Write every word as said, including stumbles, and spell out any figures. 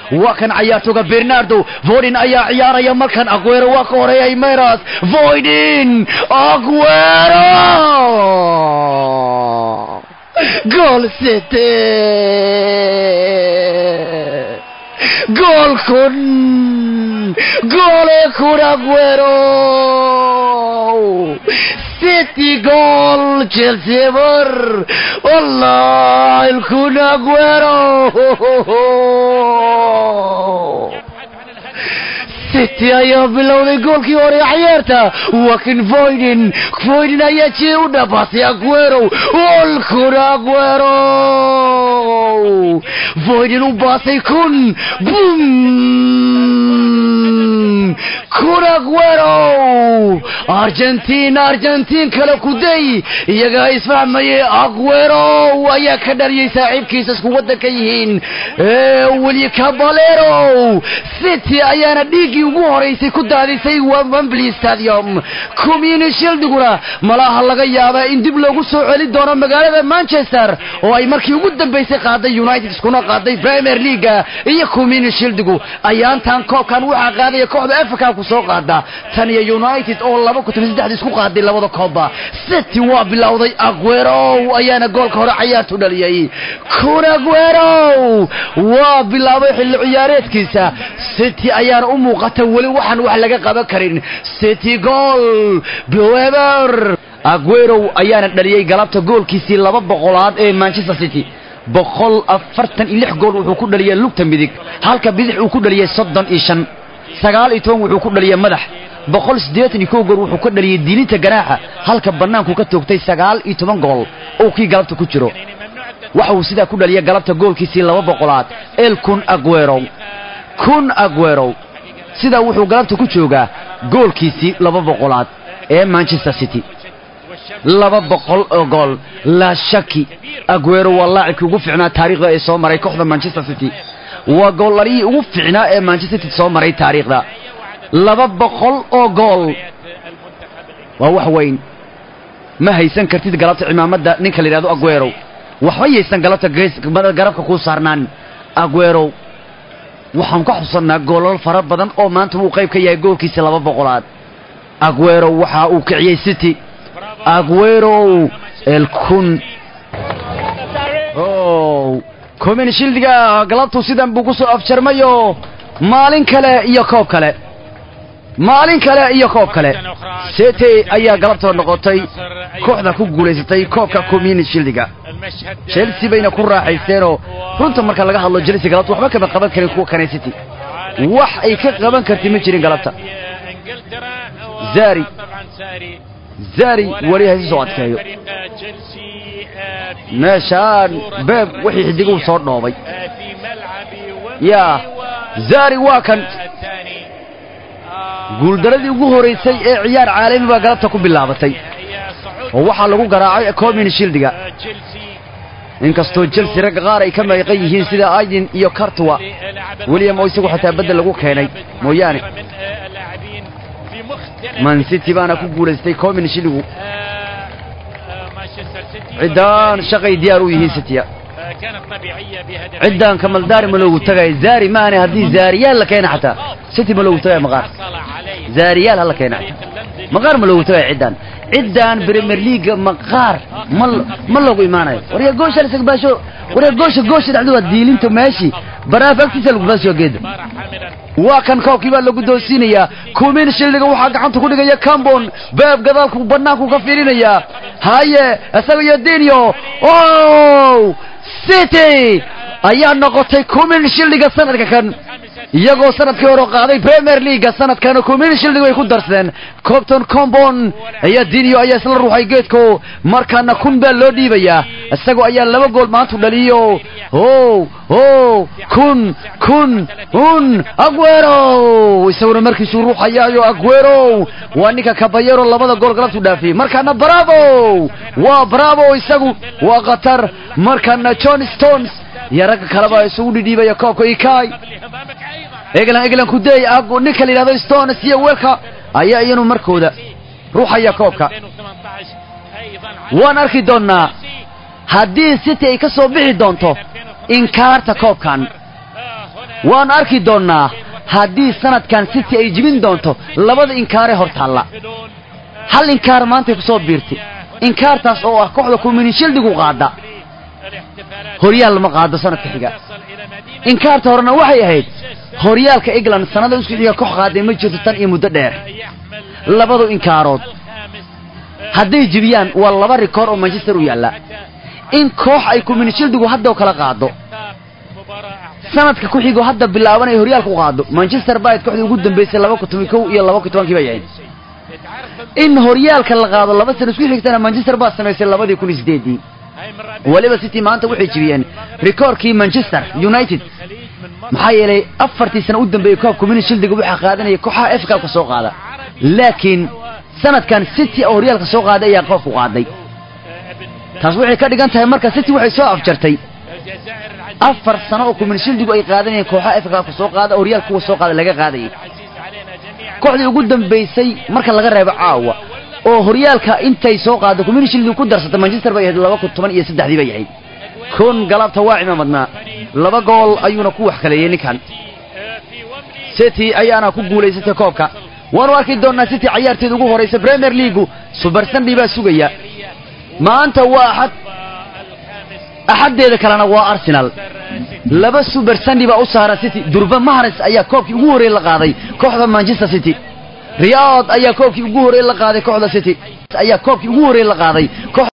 وكان عياتوغا برناردو فويدين ايا عياريا مكان اغويرو وكوريا ميراس فويدين اغويرو جول سيتي جول كون جول كون اغويرو سيتي جول تشيلسي بر والله الكون اغويرو سيتي ايا بلوني جول كي وري عيارتا وكن فويدين فويدين ايا تشيودا باسي اغويرو والكون اغويرو فويدين وباسي كون بوم كون اغويرو ارجنتين ارجنتين كلا كودي يا اسمع مي اغويرو ايا كدري صاحب كيسس ودا كيهين ولي كاباليرو سيتي ايا ديغي ugu horeysay ku daadisay Wembley Stadium Community Shield gura malaha laga yaabaa in dib loogu soo celin doono magaalada Manchester oo ay markii ugu dambeysay qaaday United iskuna qaaday Premier League iyo Community Shield gu ayaantan koobkan waxa qaaday kooxda F A ku soo qaada tan iyo United oo laba kun iyo saddex isku qaaday labada kooba City waa bilowday Aguero ayaana goolka hore ciyaartu dhaliyay Kun Aguero waa bilaabay xilli ciyaareedkiisa City ayaana u muuqata wali waxan wax laga qaban karin City goal Bieber Aguero ayaana dhaliyay galabta goolkiisii laba boqolaad ee Manchester City boqol afartan iyo lix gool wuxuu ku dhaliyay lugta midig halka bidix uu ku dhaliyay soddon iyo shan sagaal iyo toban wuxuu ku dhaliyay madax boqol siddeetan iyo kow gool wuxuu ku dhaliyay dilinta garaaxa halka banaanku ka toogtay sagaal iyo toban gool oo kii galabta ku jiro waxa uu sida ku dhaliyay galabta goolkiisii laba boqolaad El Kun Aguero Kun Aguero sida wuxuu galabta ku joogaa goolkiisii laba boqolaad ee Manchester City laba boqol oo gool la shaki Aguero waa laacibkii ugu fiicnaa taariikhda ee soo maray kooxda Manchester City waa goolladii ugu fiicnaa ee Manchester City soo maray taariikhda laba boqol oo gool waa wax weyn ma haysan kartid galabta cimaamada ninka la yiraahdo Aguero waxba yeesan galabta garabka ku saarnaan Aguero waxaan ka xusanaa goolal fara badan oo maanta uu qayb ka yahay goolkiisa laba boqolaad Aguero waxa uu kiciyay City Aguero El Kun oh Community Shield-ga galabtu sidan buu ku soo afjarmayo maalin kale iyo koob kale maalin kale iyo koob kale City ayaa galabta noqotay kooxda ku guuleysatay koobka Community Shield-ga Chelsea bayna ku raaxaysteen runta marka laga hadlo Chelsea galabta waxba ka qaban karin kuwa kan City wax ay ka qaban kartay ma jirin galabta Zari Zari wali hayso soo adkeeyo meeshaan beeb wixii xidig uu soo dhoobay ya Zari waa kan guuldaradii ugu horeysay ee ciyaar caalami baa galabta ku bilaabatay oo waxa lagu garaacay Community Shield-ga inkastoo Chelsea rag qaar ay ka meeqay yihiin sida Aydin iyo Courtois William oo isagu xataa badal lagu keenay mooyaane Man City baana ku guuleystay Community Shield-gu عدان شقي ديارو يهين ستيا عدان كمال داري ملوغو تغاي زاري ماني هدي زاريال لكينا حتى ستي ملوغو تغاي مغار زاريال هلا كينا مغار ملوغو تغاي عدان عدان بريمير ليج مغار مل ملوغو إيماناي وريا قوشة لسك باشو وريا قوشة قوشة دعدوها ديلينتو ماشي برافك تسألوك باشو قيد وكان كوكي بقى لوجو دوسينيا كومين شيلدغا waxa gacanta ku dhigaya Cambon baab gadaalku banaanku ka fiirinaya haye asaga iyo Denio oh City ayaa noqotay Community Shield-ga sanadka kan iyagoo sanadkii hore qaaday Premier League sanadkan Community Shield way ku darsadeen Copton Cambon ayaa Denio ayaa isla ruuxay geedko markaana kun baa loo dhiibaya isagoo ayaa laba gool maanta dhaliyo oh oh kun kun un Aguero isagoo markii soo ruuxayo Aguero waa ninka Caballero labada gool galabtu dhaafay markaana bravo waa bravo isagu waa qatar markaana John Stones يا كلابا يسوي ديبا يكوكو إيكاي إجلان إجلان كودي أقول نيكل إلى هذا ستونس يوكا أيا ينو مركودا روح يا كوكا وانا أركي دونا هدي سيتي كسو بيعي دونتو إنكارتا كوكان waan arki doonaa haddii sanadkan City ay jibin doonto labada inkaar ee hortaalla hal inkaar maanta ku soo biirtay inkaartaas oo ah kooxda Community Shield ugu qaada horyaal ma qaado sanadka xiga inkaarta horena waxay ahayd horyaalka England sanada isku xiga koox qaaday ma jirto tan iyo muddo dheer labadu inkaarood hadday jibiyaan waa laba rikoor oo Manchester u yaala in koox ay Community Shield ugu hadda kala qaado sanadka ku xigo hadda bilaabanay horyaalka u qaado Manchester United kooxda ugu dambeysay laba kun iyo kow iyo laba kun iyo toban bay yahay in horyaalka la qaado laba sano isku xigtana Manchester baa sameysay laba kun iyo sideed waliba City maanta waxay jibiyeen rikoorkii Manchester United maxaa yeelay afartii sano u dambeeyay koob Community Shield waxa qaadanaya kooxaha F A ka soo qaada laakiin sanadkan City oo horyaalka soo qaaday ayaa koob u qaaday taas waxay ka dhigan tahay marka City waxay soo afjartay afar sano oo Community Shield ay qaadanayeen kooxaha F A ka soo qaada horyaalka uu soo qaaday laga qaaday kooxdii ugu dambeysay marka laga reebo caawa oo horyaalka intay soo qaado Community Shield ku darsatay Manchester bay ahayd laba kun iyo toban iyo saddex bay ahayd kun galabta waa ciimamadna laba gool ayuuna ku wax kaleeyay ninkan City ayaana ku guuleysatay koobka waan arki doonaa City ciyaarteeda ugu horeysa Premier League Super Sunday baa sugaya maanta waa axad axadeeda kalena waa Arsenal laba Super Sunday baa u saaran City Durban Mahrez ayaa koobkii ugu horeeyay la qaaday kooxda Manchester City Riyadh ayaa koobkii ugu horeeyay la qaaday kooxda City ayaa koobkii ugu horeeyay la qaaday